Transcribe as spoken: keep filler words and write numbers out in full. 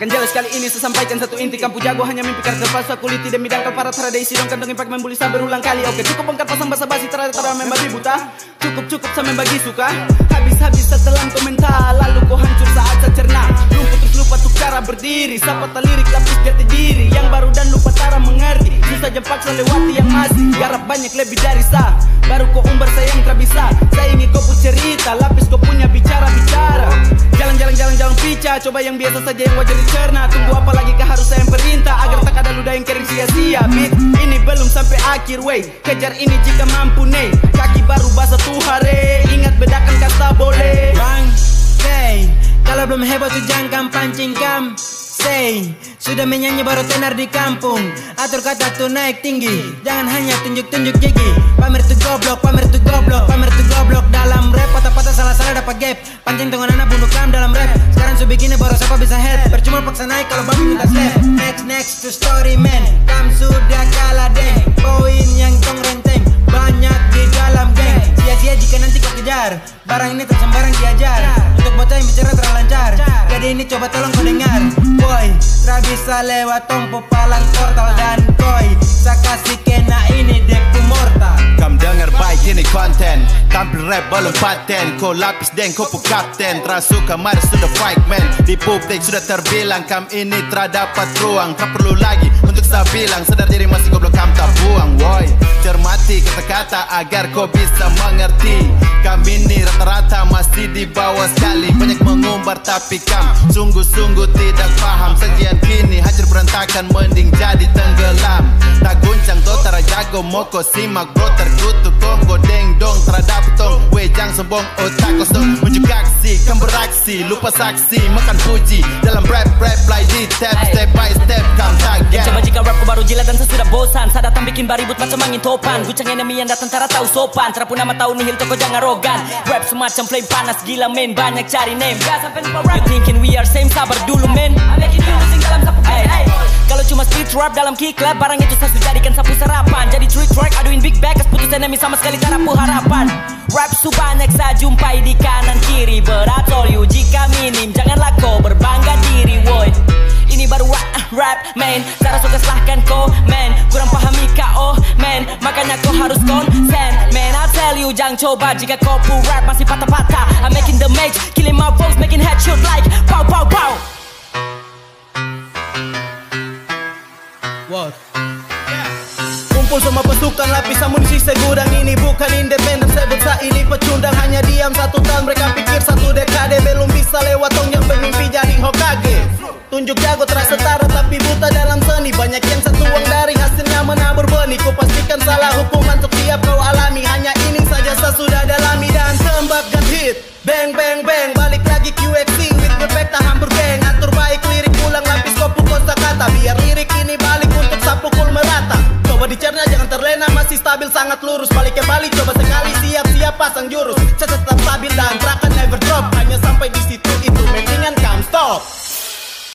Akan jelas kali ini saya sampaikan satu inti. Kampu jago hanya mimpi karakter palsu. Aku liti dan midangkan para tradisi dong kantong impact membuli saya berulang kali. Oke cukup bongkar pasang basa-basi terhadap membabi buta. Cukup cukup saya membagi suka. Habis-habis setelan komentar. Lalu kau hancur saat saya cerna. Lumpur terus lupa tuh cara berdiri. Sapata lirik lapis jati diri. Yang baru dan lupa cara mengerti. Susah jam paksa lewati yang masih. Garap banyak lebih dari sah. Baru kau umbar saya yang tak bisa. Saya ingin kau pun cerita. Lapis kau punya bicara-bicara. Jalan-jalan jalan jalan pica. Coba yang biasa saja yang wajar dicerna. Tunggu apa lagi kah harus saya yang perintah. Agar tak ada ludah yang kering sia-sia. Beat ini belum sampai akhir way. Kejar ini jika mampu nih. Kaki baru basah tuh hari. Ingat bedakan kata boleh. Bang, say, kalau belum hebat tuh jangan pancing kam. Say, sudah menyanyi baru tenar di kampung. Atur kata tuh naik tinggi. Jangan hanya tunjuk-tunjuk gigi. Pamer tuh goblok, pamer tuh goblok, pamer tuh goblok dalam rap. Patah-patah salah-salah dapat gap. Pancing tengah anak bunuh kam dalam rap. Sekarang su begini baru siapa bisa head. Percuma paksa naik kalau babi minta step. Next next to story man. Kam sudah kalah deng. Poin yang tong renteng banyak di dalam geng. Sia-sia jika nanti kau kejar. Barang ini tak sembarang diajar. Untuk bocah yang bicara terlalu lancar. Jadi ini coba tolong kau dengar. Boy, tak bisa lewat tompo palang portal. Dan koi, saya kasih kena ini deku mortal. Kam dengar baik ini konten. Tampil rap belum paten. Kau lapis deng kau pu kapten. Terasuka mari sudah fight man. Di publik sudah terbilang. Kam ini terdapat ruang. Tak perlu lagi untuk saya bilang. Sadar diri masih goblok kam tak buang. Woy, cermati kata-kata agar kau bisa mengerti. Kam ini rata-rata masih di bawah sekali. Banyak mengumbar tapi kam sungguh-sungguh tidak paham. Sajian kini hancur berantakan mending jadi tenggelam. Tak guncang to tara jago moko simak bro terkutuk konggo deng dong terhadap tong. Wejang sombong otak kosong unjuk aksi kam beraksi lupa saksi makan puji dalam rap rap like di tap step by step kam target. Coba jika rap baru jilat dan sesudah bosan. Saya datang bikin baribut macam angin topan. Guncang enemy yang datang tara tahu sopan. Terapu nama tahu nihil toko jangan arogan. Rap semacam flame panas gila men. Banyak cari name. Gak sampai lupa rap. You thinking we are same sabar dulu men. I'm making you losing dalam sapu hey, hey. Kalau cuma street rap dalam kick lab. Barang itu saya sudah jadikan sapu sarapan. Jadi trick track aduin big backers. Putus enemy sama sekali tarapu harapan. Rap su banyak saya jumpai di kanan kiri. But I told you jika minim janganlah kau berbangga diri woy. Ini baru rap, rap man. Cara suka silahkan komen. Kurang pahami kau man. Makanya kau harus konsen man. I tell you jangan coba jika kau pu rap masih patah-patah. I'm making the match, killing my foes, making headshot like pow pow pow. What? Kumpul semua pasukan lapis amunisi segudang. Ini bukan independen sebut saya ini pecundang. Hanya diam satu tahun mereka pikir satu dekade. Belum bisa lewat tong yang bermimpi jadi Hokage. Tunjuk jago terasa setara tapi buta dalam seni. Banyak yang setuang dari hasilnya menabur benih. Ku pastikan salah hukuman untuk tiap kau alami. Hanya ini saja saya sudah dalami. Dan tembak gun hit bang bang bang. Balik lagi Q X C with perfect hambur geng. Atur baik lirik ulang lapis kopu kosa kata. Biar lirik ini balik untuk sapukul merata. Coba dicerna jangan terlena masih stabil sangat lurus. Balik ke balik coba sekali siap-siap pasang jurus. Saya tetap stabil dan trakan never drop. Hanya sampai di situ itu mendingan come stop.